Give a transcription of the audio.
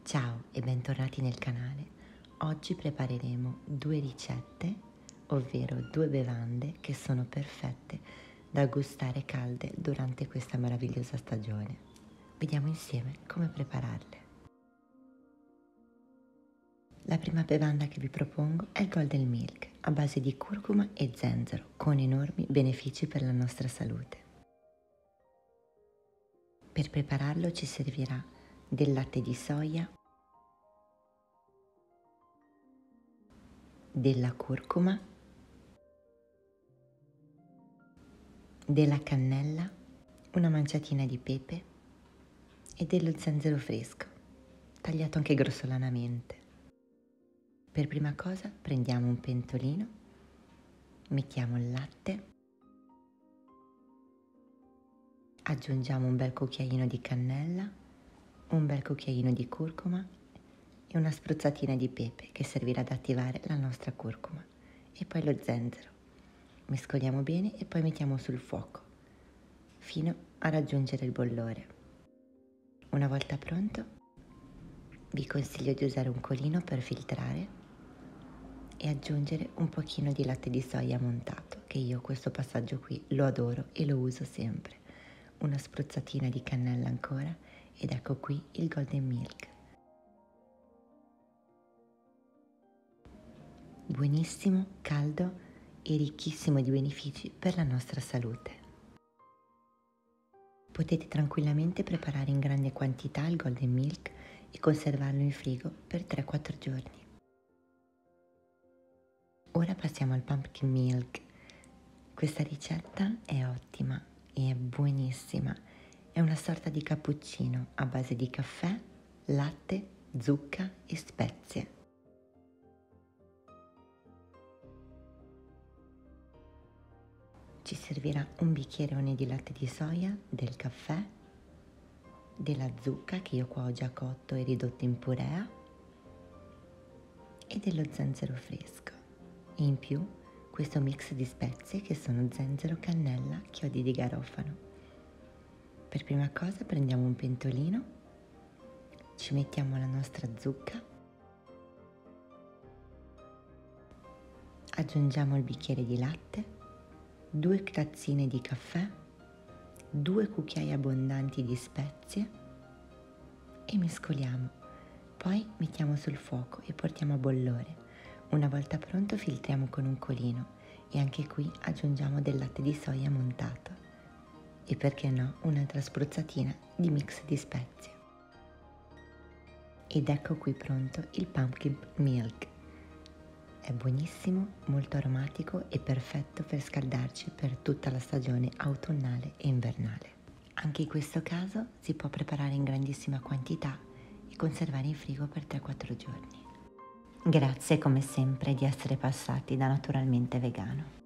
Ciao e bentornati nel canale. Oggi prepareremo due ricette, ovvero due bevande che sono perfette da gustare calde durante questa meravigliosa stagione. Vediamo insieme come prepararle. La prima bevanda che vi propongo è il Golden Milk a base di curcuma e zenzero con enormi benefici per la nostra salute. Per prepararlo ci servirà del latte di soia, della curcuma, della cannella, una manciatina di pepe e dello zenzero fresco, tagliato anche grossolanamente. Per prima cosa prendiamo un pentolino, mettiamo il latte, aggiungiamo un bel cucchiaino di cannella, un bel cucchiaino di curcuma e una spruzzatina di pepe che servirà ad attivare la nostra curcuma e poi lo zenzero. Mescoliamo bene e poi mettiamo sul fuoco fino a raggiungere il bollore. Una volta pronto, vi consiglio di usare un colino per filtrare e aggiungere un pochino di latte di soia montato, che io questo passaggio qui lo adoro e lo uso sempre. Una spruzzatina di cannella ancora ed ecco qui il Golden Milk. Buonissimo, caldo e ricchissimo di benefici per la nostra salute. Potete tranquillamente preparare in grande quantità il Golden Milk e conservarlo in frigo per 3-4 giorni. Ora passiamo al Pumpkin Milk. Questa ricetta è ottima e è buonissima. È una sorta di cappuccino a base di caffè, latte, zucca e spezie. Ci servirà un bicchierone di latte di soia, del caffè, della zucca che io qua ho già cotto e ridotto in purea e dello zenzero fresco. E in più questo mix di spezie che sono zenzero, cannella, chiodi di garofano. Per prima cosa prendiamo un pentolino, ci mettiamo la nostra zucca, aggiungiamo il bicchiere di latte, 2 tazzine di caffè, 2 cucchiai abbondanti di spezie e mescoliamo. Poi mettiamo sul fuoco e portiamo a bollore. Una volta pronto filtriamo con un colino e anche qui aggiungiamo del latte di soia montato e perché no un'altra spruzzatina di mix di spezie. Ed ecco qui pronto il Pumpkin Milk. È buonissimo, molto aromatico e perfetto per scaldarci per tutta la stagione autunnale e invernale. Anche in questo caso si può preparare in grandissima quantità e conservare in frigo per 3-4 giorni. Grazie come sempre di essere passati da Naturalmente Vegano.